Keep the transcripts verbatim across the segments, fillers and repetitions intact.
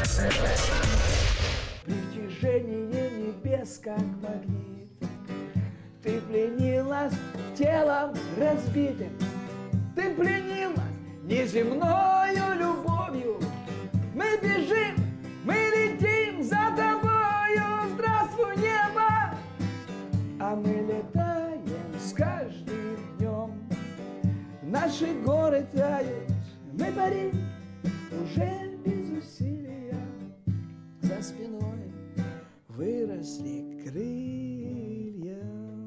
Притяжение небес, как магнит. Ты пленил нас телом разбитым. Ты пленил нас неземною любовью. Мы бежим, мы летим за тобою. Здравствуй, небо! А мы летаем с каждым днем. Наши горы тают, мы парим уже без усилия. За спиной выросли крылья.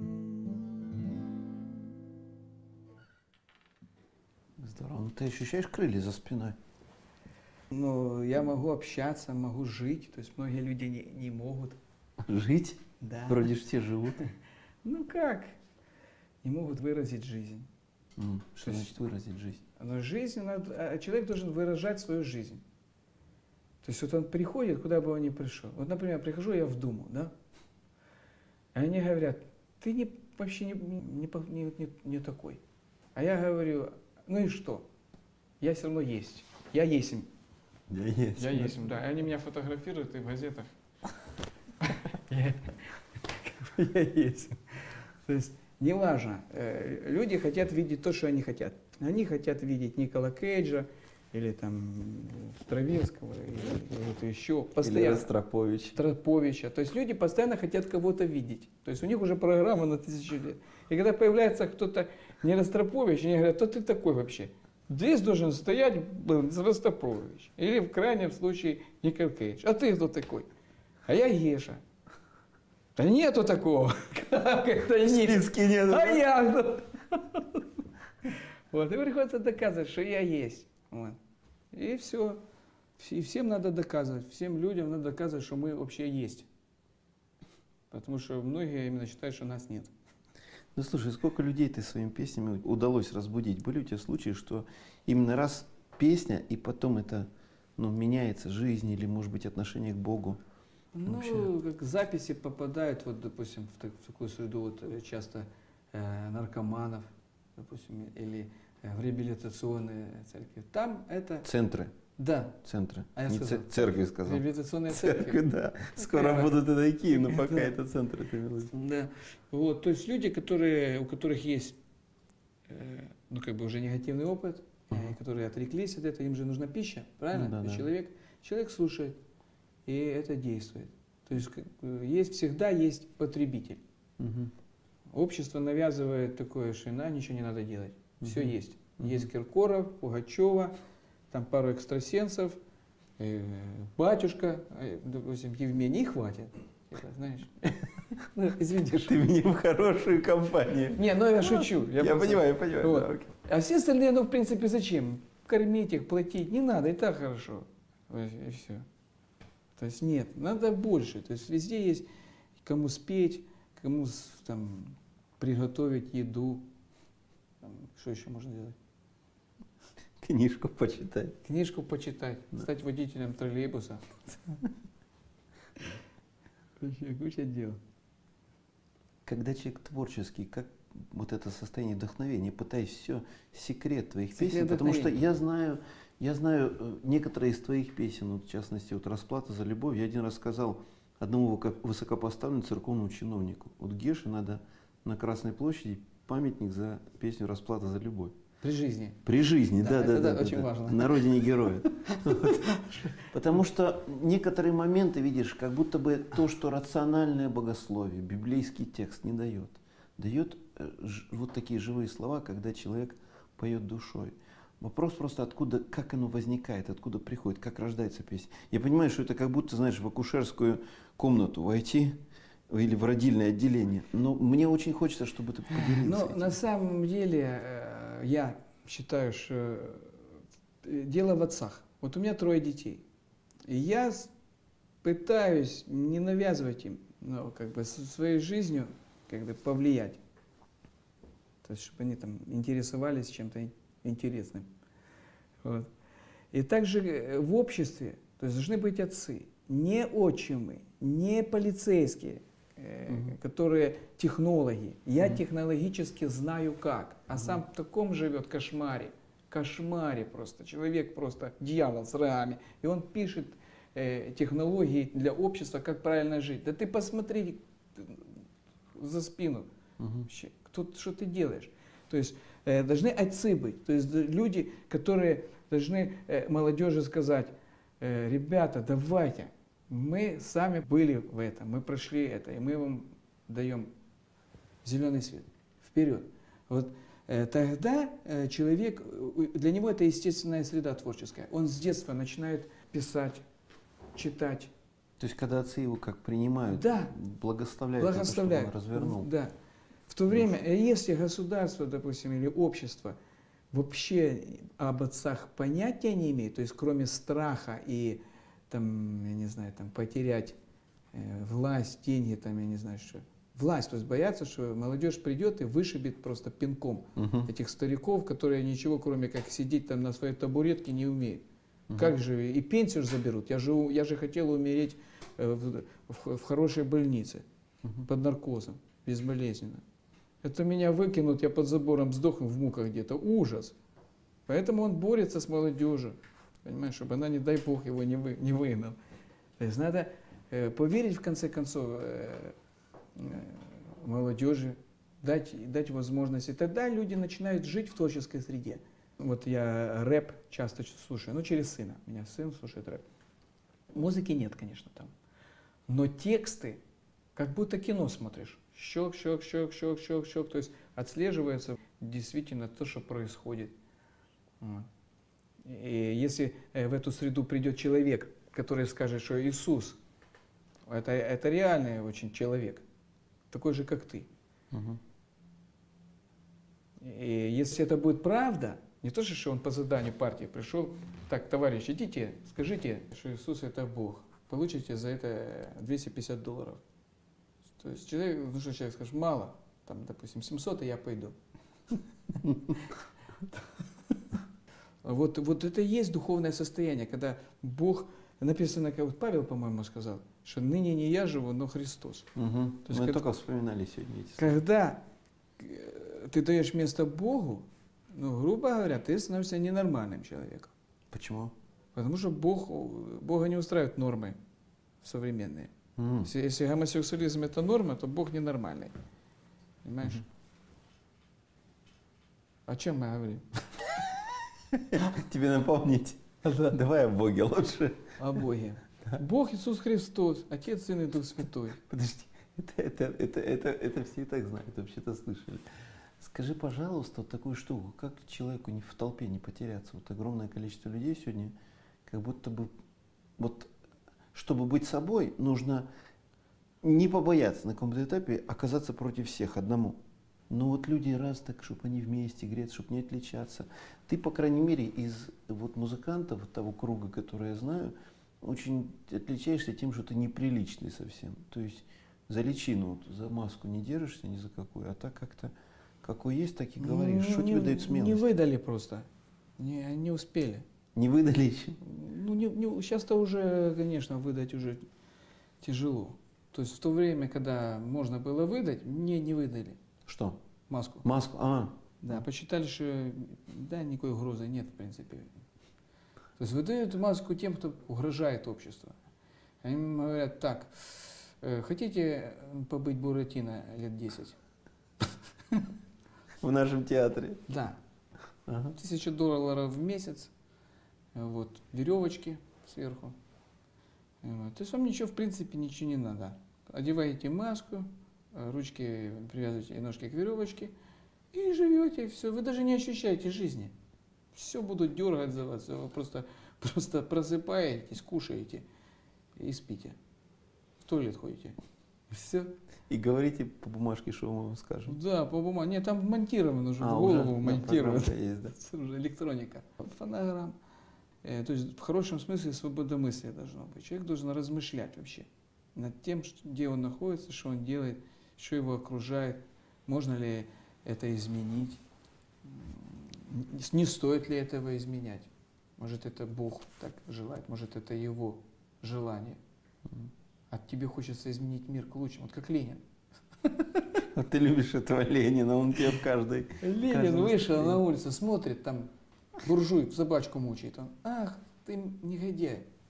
Здорово. Ну, ты ощущаешь крылья за спиной? Ну, я могу общаться, могу жить. То есть многие люди не, не могут. Жить? Да. Вроде же все живут. Ну как? Не могут выразить жизнь. Mm. Что значит выразить жизнь? Но жизнь, надо, человек должен выражать свою жизнь. То есть вот он приходит, куда бы он ни пришел. Вот, например, прихожу я в Думу, да? И они говорят, ты не, вообще не, не, не, не такой. А я говорю, ну и что? Я все равно есть. Я есть им. Я есть. Я есть им, да. И они меня фотографируют и в газетах. Я есть. То есть, неважно. Люди хотят видеть то, что они хотят. Они хотят видеть Никола Кейджа, или там Стравинского, или вот еще. Постоянно. Или Ростроповича. Ростроповича. То есть люди постоянно хотят кого-то видеть. То есть у них уже программа на тысячу лет. И когда появляется кто-то не Ростропович, они говорят, кто ты такой вообще? Здесь должен стоять Ростропович. Или в крайнем случае Никола Кейдж. А ты кто такой? А я Еша. Да нету такого. Как это нет? В списке нету. А я кто? Вот, и приходится доказывать, что я есть. Вот. И все. И всем надо доказывать, всем людям надо доказывать, что мы вообще есть. Потому что многие именно считают, что нас нет. Ну слушай, сколько людей ты своими песнями удалось разбудить? Были у тебя случаи, что именно раз песня, и потом это ну, меняется жизнь или, может быть, отношение к Богу? Ну, вообще? Как записи попадают, вот, допустим, в, так, в такую среду вот, часто э, наркоманов, допустим, или э, в реабилитационные церкви. Там это… Центры. Да. Центры. А я Не сказал, церкви сказал. Реабилитационные церкви. Церкви, да. Скоро будут и такие, но пока это центры. Да. Вот, то есть люди, которые, у которых есть, э, ну, как бы уже негативный опыт, uh-huh. которые отреклись от этого, им же нужна пища, правильно? Ну, да, да. Человек, человек слушает, и это действует. То есть есть, всегда есть потребитель. Uh-huh. Общество навязывает такое, что на ничего не надо делать. Uh-huh. Все есть. Uh-huh. Есть Киркоров, Пугачева, там пару экстрасенсов, э, батюшка, э, допустим, Евмений, хватит. Типа, знаешь? Ну, извини, ты меня в хорошую компанию. Не, ну я шучу. Я, я понимаю, я понимаю. Вот. Да, окей. А все остальные, ну, в принципе, зачем? Кормить их, платить, не надо, и так хорошо. И все. То есть нет, надо больше. То есть везде есть кому спеть, кому там приготовить еду. Там, что еще можно делать? Книжку почитать. Книжку почитать, да. Стать водителем троллейбуса. Вообще куча дел. Когда человек творческий, как вот это состояние вдохновения, пытаясь все, секрет твоих секрет песен, потому что я знаю, я знаю некоторые из твоих песен, вот, в частности, вот «Расплата за любовь». Я один раз сказал одному высокопоставленному церковному чиновнику, вот Геше надо на Красной площади памятник за песню «Расплата за любовь». При жизни. При жизни, да, да, это да. да, очень да, важно. На родине героя. Потому что некоторые моменты, видишь, как будто бы то, что рациональное богословие, библейский текст не дает, дает вот такие живые слова, когда человек поет душой. Вопрос просто, откуда, как оно возникает, откуда приходит, как рождается песня. Я понимаю, что это как будто, знаешь, в акушерскую комнату войти или в родильное отделение, но мне очень хочется, чтобы ты поделился. Ну, на самом деле, я считаю, что дело в отцах. Вот у меня трое детей. И я пытаюсь не навязывать им, но как бы своей жизнью как бы повлиять. То есть, чтобы они там интересовались чем-то интересным. Вот. И также в обществе, то есть должны быть отцы, не отчимы, не полицейские, э, угу. которые технологи. Я угу. технологически знаю как, а угу. сам в таком живет кошмаре. Кошмаре просто. Человек просто дьявол с рогами. И он пишет э, технологий для общества, как правильно жить. Да ты посмотри за спину. Мгм. Вообще, кто, что ты делаешь? То есть э, должны отцы быть, то есть люди, которые должны э, молодежи сказать, э, ребята, давайте, мы сами были в этом, мы прошли это, и мы вам даем зеленый свет, вперед. Вот э, тогда э, человек, э, для него это естественная среда творческая, он с детства начинает писать, читать. То есть, когда отцы его как принимают, Да. благословляют, на то, чтобы он Благословляют. развернул. Да. В то время, э, если государство, допустим, или общество вообще об отцах понятия не имеет, то есть кроме страха и, там, я не знаю, там, потерять э, власть, деньги, там, я не знаю, что. Власть, то есть боятся, что молодежь придет и вышибет просто пинком Мгм. этих стариков, которые ничего, кроме как сидеть там на своей табуретке, не умеют. Как же, и пенсию же заберут. Я же, у- я же хотел умереть э, в, в- в хорошей больнице, Мгм. под наркозом, безболезненно. Это меня выкинут, я под забором сдохну в муках где-то. Ужас. Поэтому он борется с молодежью, понимаешь, чтобы она, не дай бог, его не, вы, не выгнала. То есть надо э, поверить, в конце концов, э, э, молодежи, дать, дать возможность. И тогда люди начинают жить в творческой среде. Вот я рэп часто слушаю, ну через сына. У меня сын слушает рэп. Музыки нет, конечно, там. Но тексты, как будто кино смотришь. Щелк, щелк, щелк, щелк, щелк, щелк. То есть отслеживается действительно то, что происходит. Вот. И если э, в эту среду придет человек, который скажет, что Иисус, это, это реальный очень человек, такой же, как ты. Мгм. И если это будет правда, не то, что он по заданию партии пришел, так, товарищ, идите, скажите, что Иисус это Бог, получите за это двести пятьдесят долларов. То есть человек, ну что человек скажет, мало, там, допустим, семьсот, и я пойду. Вот, вот это и есть духовное состояние, когда Бог, написано, как вот Павел, по-моему, сказал, что ныне не я живу, но Христос. Мгм. То есть Мы как- только вспоминали сегодня эти слова. Когда э, ты даешь место Богу, ну, грубо говоря, ты становишься ненормальным человеком. Почему? Потому что Бог, Бога не устраивают нормы современные. М. Если, если гомосексуализм это норма, то Бог ненормальный. Понимаешь? Мгм. О чем мы говорим? Тебе напомнить. Давай о Боге лучше. О Боге. Бог Иисус Христос, Отец, Сын и Дух Святой. Подожди, это, это, это, это, это все и так знают, вообще-то слышали. Скажи, пожалуйста, вот такую штуку, как человеку не в толпе не потеряться? Вот огромное количество людей сегодня, как будто бы, вот, чтобы быть собой, нужно не побояться на каком-то этапе оказаться против всех одному. Но вот люди раз так, чтобы они вместе греться, чтобы не отличаться. Ты, по крайней мере, из вот музыкантов того круга, который я знаю, очень отличаешься тем, что ты неприличный совсем. То есть за личину, вот, за маску не держишься ни за какую, а так как-то какой есть, так и говоришь. Ну, Что не- тебе дает смелость? Не выдали просто. Не, не успели. Не выдали еще? Ну, не, не, сейчас-то уже, конечно, выдать уже тяжело. То есть в то время, когда можно было выдать, мне не выдали Что? маску. Маску? А, Да, посчитали, что да, никакой угрозы нет, в принципе. То есть выдают маску тем, кто угрожает обществу. Они им говорят, так, э, хотите побыть Буратино лет десять? в нашем театре. Да. Ага. Тысяча долларов в месяц, э, вот, веревочки сверху. Вот. То есть вам ничего, в принципе, ничего не надо. Одеваете маску, э, ручки привязываете, ножки к веревочке и живете, все. Вы даже не ощущаете жизни. Все будут дергать за вас, вы просто, просто просыпаетесь, кушаете и спите. В туалет ходите. Все. И говорите по бумажке, что мы вам скажем. Да, по бумаге. Нет, там монтировано уже, А, в уже? голову Да, монтировано. программа-то есть, да. Это уже электроника. Фонограмм. Э, то есть в хорошем смысле свободомыслие должно быть. Человек должен размышлять вообще над тем, что, где он находится, что он делает, что его окружает, можно ли это изменить, м, не стоит ли этого изменять. Может, это Бог так желает, может, это его желание. Мгм. А тебе хочется изменить мир к лучшему, вот как Ленин. Вот ты любишь этого Ленина, он тебе в каждой... Ленин каждом вышел выступлении. на улицу, смотрит, там буржуй собачку мучает. Он, ах, ты негодяй.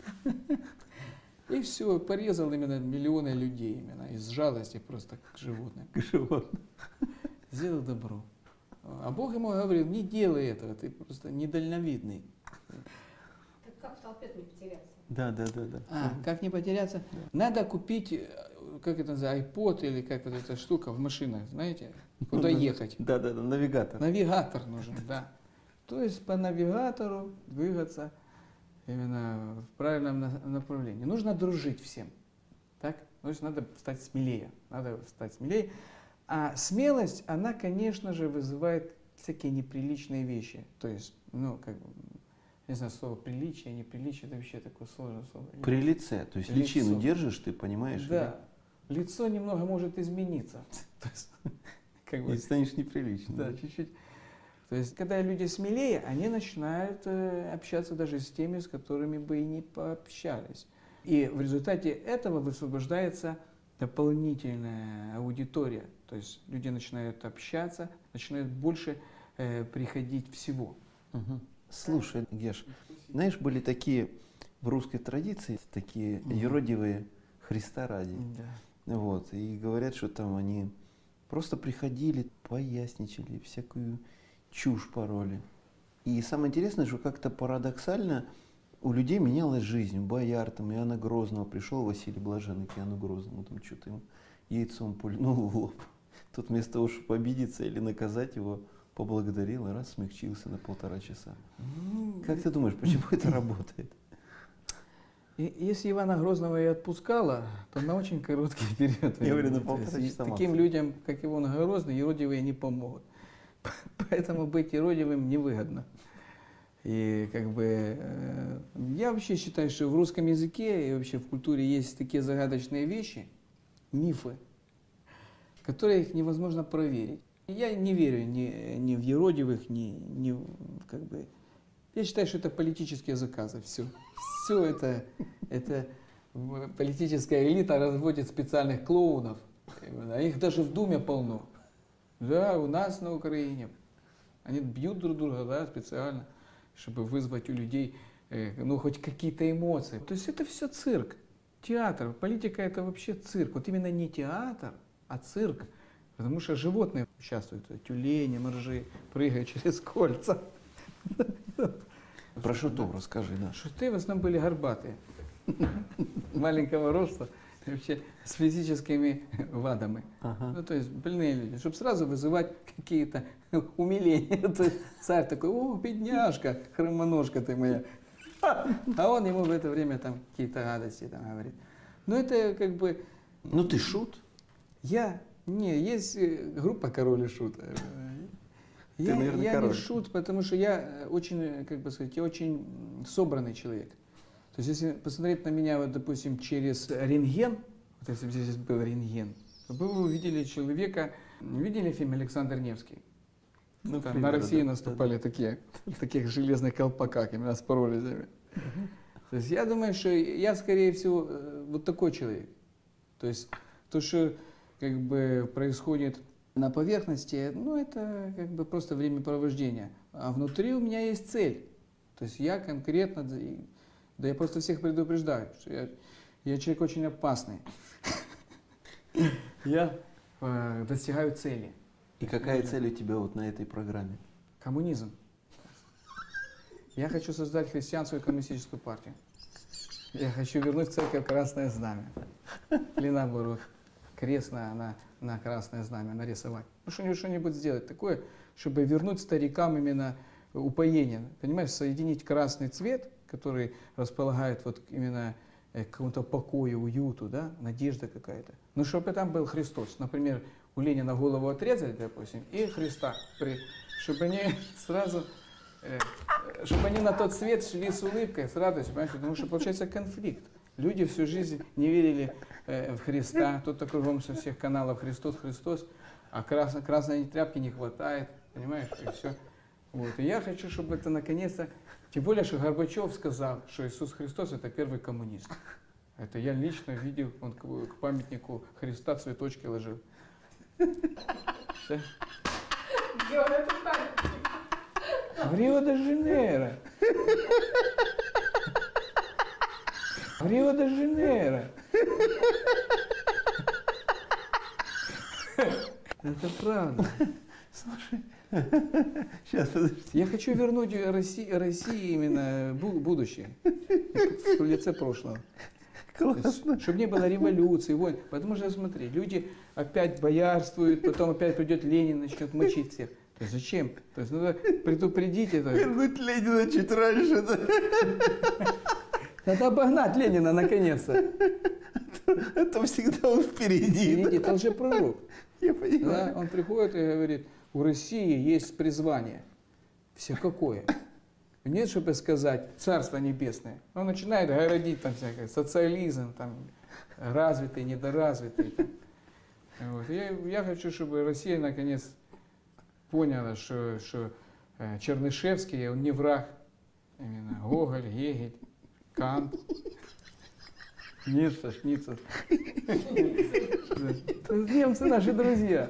И все, порезал именно миллионы людей именно из жалости просто к животным. К животным. Сделал добро. А Бог ему говорил, не делай этого, ты просто недальновидный. Так как в толпе не потеряться? Да, да, да, да. А, как не потеряться? Надо купить, как это называется, iPod или как вот эта штука в машинах, знаете, куда ехать. Да, да, да, навигатор. Навигатор нужен, да. То есть по навигатору двигаться именно в правильном на- направлении. Нужно дружить всем. Так? То есть надо стать смелее. Надо стать смелее. А смелость, она, конечно же, вызывает всякие неприличные вещи. То есть, ну, как бы, не знаю, слово приличие, неприличие, это вообще такое сложное слово. При лице, то есть Лицо. личину держишь, ты понимаешь? Да. Лицо немного может измениться. То есть, как бы, И станешь неприличным. да, чуть-чуть. То есть, когда люди смелее, они начинают э, общаться даже с теми, с которыми бы и не пообщались. И в результате этого высвобождается дополнительная аудитория. То есть люди начинают общаться, начинают больше э, приходить всего. Мгм. Слушай, Геш, знаешь, были такие в русской традиции, такие Мгм. юродивые Христа ради. Да. Вот, и говорят, что там они просто приходили, поясничали, всякую чушь пороли. И самое интересное, что как-то парадоксально у людей менялась жизнь. У бояр, там, Иоанна Грозного пришел Василий Блаженный к Иоанну Грозному, там что-то ему яйцом пульнул в лоб. Тот вместо того, чтобы обидеться или наказать его, поблагодарил и раз смягчился на полтора часа. Ну, Как ты думаешь, почему это работает? и- Если Ивана Грозного и отпускала, то на очень короткий период. Я говорю, на времени. То полтора есть часа Таким максимум. людям, как Иван Грозный, юродивые не помогут. Поэтому быть юродивым невыгодно. И как бы э, я вообще считаю, что в русском языке и вообще в культуре есть такие загадочные вещи, мифы, которые их невозможно проверить. Я не верю ни, ни в юродивых, ни, ни в, как бы. Я считаю, что это политические заказы. Все. Все это, это в- политическая элита разводит специальных клоунов. Именно. Их даже в Думе полно. Да, у нас на Украине. Они бьют друг друга, да, специально, чтобы вызвать у людей, э, ну, хоть какие-то эмоции. То есть это все цирк, театр. Политика это вообще цирк. Вот именно не театр, а цирк. Потому что животные участвуют. Тюлени, моржи, прыгают через кольца. Про шутов расскажи, да. Шуты в основном были горбатые, маленького роста, и вообще с физическими вадами. Ага. Ну, то есть больные люди, чтобы сразу вызывать какие-то умиления. То есть царь такой, о, бедняжка, хромоножка ты моя. А он ему в это время там какие-то гадости там говорит. Ну, это как бы, Ну ты шут? я, не, есть э, группа «Король и Шут». Э, Ты, Я, наверное, я король. не шут, потому что я э, очень, э, как бы сказать, я очень м, собранный человек. То есть, если посмотреть на меня, вот, допустим, через рентген, вот если бы здесь был рентген, то бы вы увидели человека, видели фильм «Александр Невский»? Ну, Там к на примеру, Россию да, наступали такие, в таких железных колпаках, именно с прорезями. То есть я думаю, что я, скорее всего, э, вот такой человек. То есть то, что как бы происходит на поверхности, ну, это как бы просто времяпровождение. А внутри у меня есть цель. То есть я конкретно, да, и- да я просто всех предупреждаю, что я, я человек очень опасный. Я э, достигаю цели. И какая цель у тебя вот на этой программе? Коммунизм. Я хочу создать христианскую коммунистическую партию. Я хочу вернуть в церковь красное знамя. Или наоборот, крест на, на, на красное знамя нарисовать. Ну, что-нибудь, что-нибудь сделать такое, чтобы вернуть старикам именно упоение. Понимаешь, соединить красный цвет, который располагает вот именно э, к какому-то покою, уюту, да, надежда какая-то. Ну, чтобы там был Христос. Например, у Ленина голову отрезали, допустим, и Христа. При, чтобы они сразу, э, чтобы они на тот свет шли с улыбкой, с радостью, понимаешь? Потому что получается конфликт. Люди всю жизнь не верили э, в Христа, тут кругом со всех каналов Христос, Христос, а красно, красной тряпки не хватает, понимаешь, и все. Вот. И я хочу, чтобы это наконец-то, тем более, что Горбачев сказал, что Иисус Христос это первый коммунист. Это я лично видел, он к, к памятнику Христа цветочки ложил. Всё. Где он это памятник? В Рио-де-Жанейро. В Рио-де-Жанейро. Это правда. Слушай, сейчас, подожди. Я хочу вернуть России, России именно бу- будущее в лице прошлого. Классно. Чтобы не было революции, войн. Потому что, смотри, люди опять боярствуют, потом опять придет Ленин, начнет мочить всех. То есть зачем? То есть надо предупредить это. Вернуть Ленина чуть раньше, да? Надо обогнать Ленина наконец-то. А то всегда он впереди. Впереди, это лжепророк. Я Да, понимаю. он приходит и говорит, у России есть призвание. Все какое? Нет, чтобы сказать Царство Небесное. Он начинает городить там всякое, социализм, там, развитый, недоразвитый. Там. Вот. Я, я хочу, чтобы Россия наконец поняла, что, что э, Чернышевский, он не враг. Именно Гоголь, Гегель, Кант, Ницше, Шницше. Немцы наши друзья.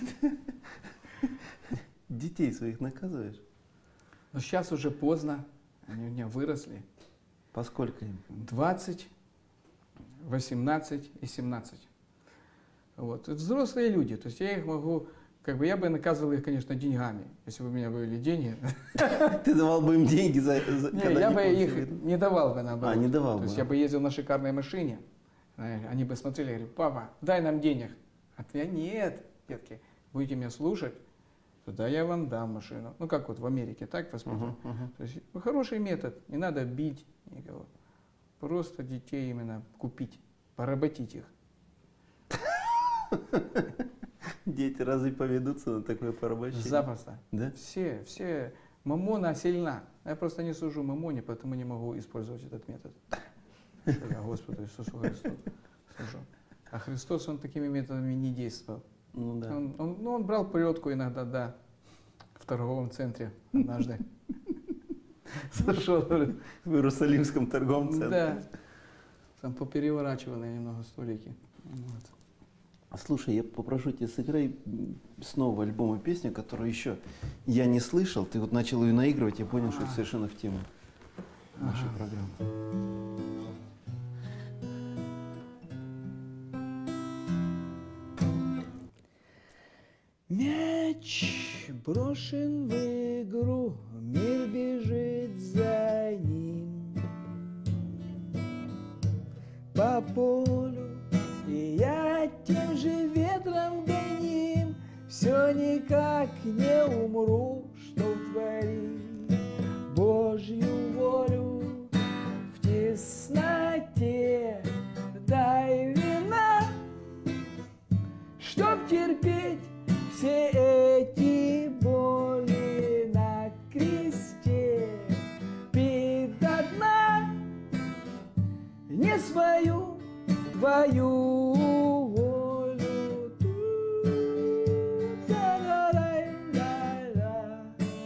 Детей своих наказываешь? Но сейчас уже поздно, они у меня выросли. Поскольку им? двадцать, восемнадцать и семнадцать. Вот. Это взрослые люди, то есть я их могу, как бы я бы наказывал их, конечно, деньгами, если бы у меня были деньги. Ты давал бы им деньги за... за- Не, когда я они бы их получили? не давал бы наоборот. А, не давал То бы. есть я бы ездил на шикарной машине, знаешь, они бы смотрели, говорили, папа, дай нам денег. А я, нет, детки, будете меня слушать, тогда я вам дам машину. Ну как вот в Америке, так воспитывают. Мгм, мгм. То есть хороший метод, не надо бить никого. Просто детей именно купить, поработить их. Дети разве поведутся на такое порабощение? Запросто. Да? Все, все. Мамона сильна. Я просто не сужу мамоне, поэтому не могу использовать этот метод. Я Господу Иисусу Христу сужу. А Христос, он такими методами не действовал. Ну да. Он, он, ну, он брал плетку иногда, да, в торговом центре однажды. Сошел, говорит, В Иерусалимском торговом центре. да. Там попереворачивали немного столики. Вот. Слушай, я попрошу тебя, сыграй м, с нового альбома песню, которую еще я не слышал. Ты вот начал ее наигрывать, я понял, что это совершенно в тему нашей программы. Мяч брошен в игру, мир бежит за ним по полю, и я тем же ветром гоним, все никак не умру, что творить Божью волю в тесноте. Дай вина, чтоб терпеть все эти боли на кресте, пить до дна не свою, твою волю. Та-ра-рай-рай-ра,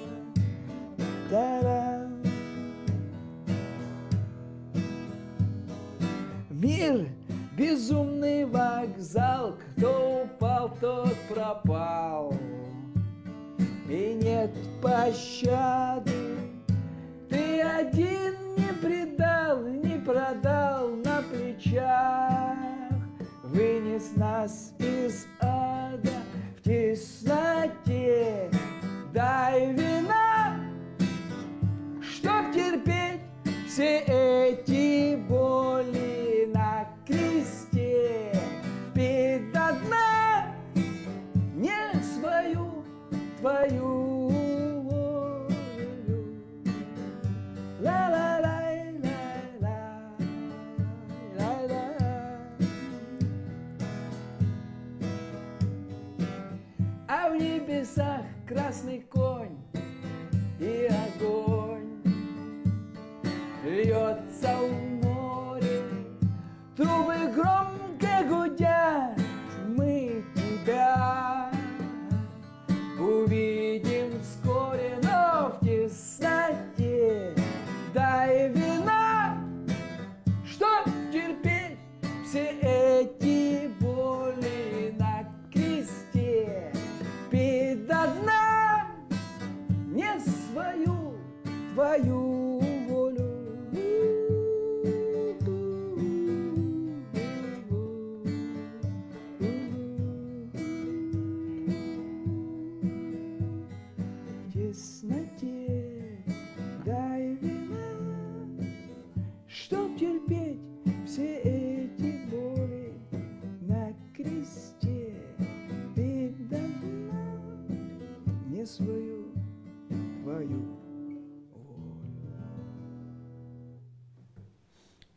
та-ра. Мир — безумный вокзал, кто упал, тот пропал. И нет пощады, ты один не предал, не продал на плечах, вынес нас из ада в тесноте. Дай вина, чтоб терпеть все эти боли на кресте, пить до дна не свою, твою волю. Ла-ла-лай-лай-ла, лай-ла. А в небесах красный конь и огонь льется в море, трубы громко гудят, мы тебя увидим вскоре, но в тесноте. Дай вина, чтоб терпеть все эти боли на кресте, пить до дна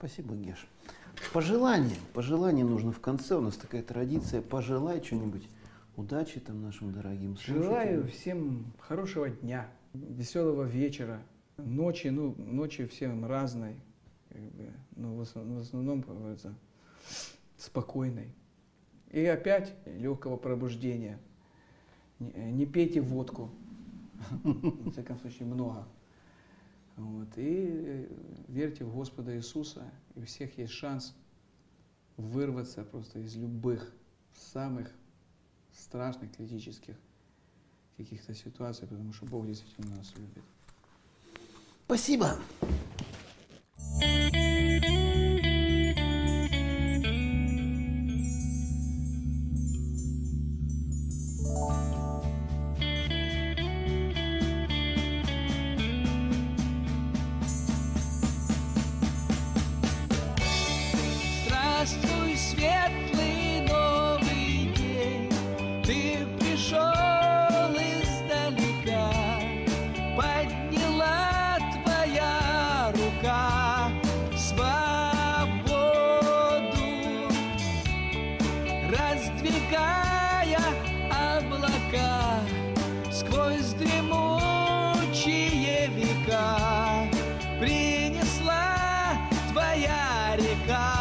Спасибо, Геш. Пожелание. Пожелание нужно в конце. У нас такая традиция. Пожелай что-нибудь. Удачи там нашим дорогим слушателям. Желаю всем хорошего дня, веселого вечера, ночи, ну, ночи всем разной, как бы, но в основном, в основном, как говорится, спокойной. И опять легкого пробуждения. Не, не пейте водку, в всяком случае, много. Вот. И верьте в Господа Иисуса, и у всех есть шанс вырваться просто из любых самых страшных, критических каких-то ситуаций, потому что Бог действительно нас любит. Спасибо. Здравствуй, светлый новый день, ты пришел издалека, подняла твоя рука свободу, раздвигая облака сквозь дремучие века, принесла твоя река.